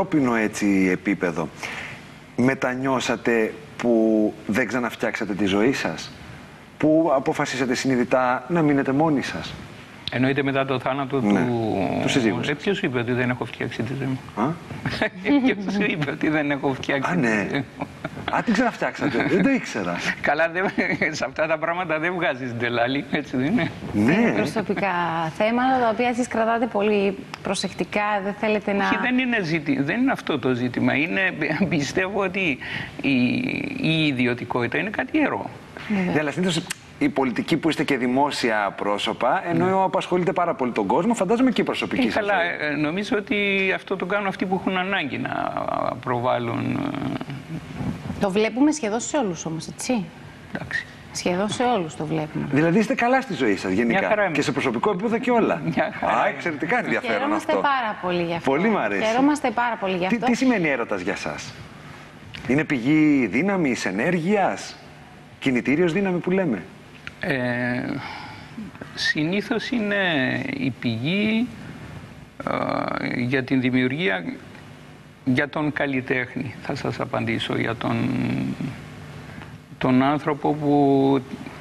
ανθρώπινο έτσι επίπεδο, μετανιώσατε που δεν ξαναφτιάξατε τη ζωή σας? Που αποφασίσατε συνειδητά να μείνετε μόνοι σας? Εννοείται μετά το θάνατο του συζύγου σας. Ποιος είπε ότι δεν έχω φτιάξει τη ζωή μου? Ποιος είπε ότι δεν έχω φτιάξει τη ζωή μου? Α, την ξαναφτιάξατε. Δεν το ήξερα. Καλά, σε αυτά τα πράγματα δεν βγάζεις ντελάλη, έτσι δεν είναι? Ναι. Είναι προσωπικά θέματα τα οποία εσείς κρατάτε πολύ προσεκτικά, δεν θέλετε να... Όχι, δεν είναι αυτό το ζήτημα. Πιστεύω ότι η ιδιωτικότητα είναι κάτι ιερό. Ναι, αλλά συνήθως η πολιτική που είστε και δημόσια πρόσωπα, ενώ απασχολείται πάρα πολύ τον κόσμο, φαντάζομαι και η προσωπική σας. Καλά, νομίζω ότι αυτό το κάνουν αυτοί που έχουν ανάγκη να προβάλλουν. Το βλέπουμε σχεδόν σε όλους όμως, έτσι. Εντάξει. Σχεδόν σε όλους το βλέπουμε. Δηλαδή είστε καλά στη ζωή σας γενικά. Και σε προσωπικό επίπεδο και όλα. Α, εξαιρετικά ενδιαφέρον αυτό. Χαιρόμαστε πάρα πολύ γι' αυτό. Πολύ μ' αρέσει. Χαιρόμαστε πάρα πολύ γι' αυτό. Τι σημαίνει έρωτας για σας? Είναι πηγή δύναμης, ενέργειας, κινητήριος δύναμη που λέμε? Συνήθως είναι η πηγή για την δημιουργία, για τον καλλιτέχνη. Θα σας απαντήσω, για τον άνθρωπο που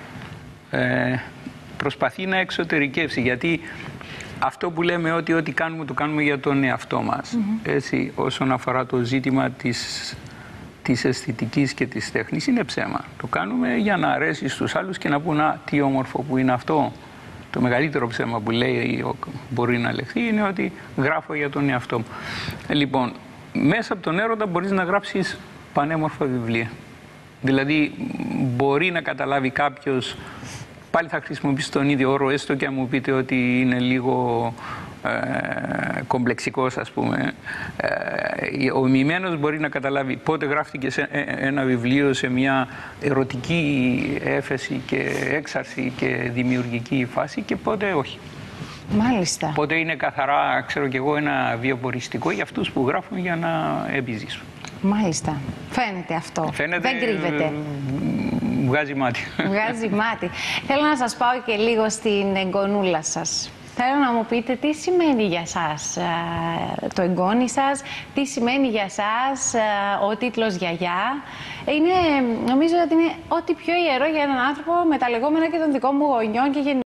προσπαθεί να εξωτερικεύσει. Γιατί αυτό που λέμε ότι ό,τι κάνουμε το κάνουμε για τον εαυτό μας. Έτσι, όσον αφορά το ζήτημα της αισθητικής και της τέχνης, είναι ψέμα. Το κάνουμε για να αρέσει στους άλλους και να πούν τι όμορφο που είναι αυτό. Το μεγαλύτερο ψέμα που λέει μπορεί να λεχθεί είναι ότι γράφω για τον εαυτό μου. Λοιπόν, μέσα από τον έρωτα μπορείς να γράψεις πανέμορφα βιβλία. Δηλαδή, μπορεί να καταλάβει κάποιος, πάλι θα χρησιμοποιήσει τον ίδιο όρο, έστω και αν μου πείτε ότι είναι λίγο κομπλεξικός, ας πούμε. Ο μοιημένος μπορεί να καταλάβει πότε γράφτηκε ένα βιβλίο σε μια ερωτική έφεση και έξαρση και δημιουργική φάση και πότε όχι. Μάλιστα. Πότε είναι καθαρά, ξέρω κι εγώ, ένα βιοποριστικό για αυτούς που γράφουν για να επιζήσουν. Μάλιστα. Φαίνεται αυτό. Φαίνεται, δεν κρύβεται. Βγάζει μάτι. Βγάζει μάτι. Θέλω να σας πάω και λίγο στην εγγονούλα σας. Θέλω να μου πείτε τι σημαίνει για σας το εγγόνι σας, τι σημαίνει για σας ο τίτλος γιαγιά. Νομίζω ότι είναι ό,τι πιο ιερό για έναν άνθρωπο με τα λεγόμενα και των δικών μου γονιών και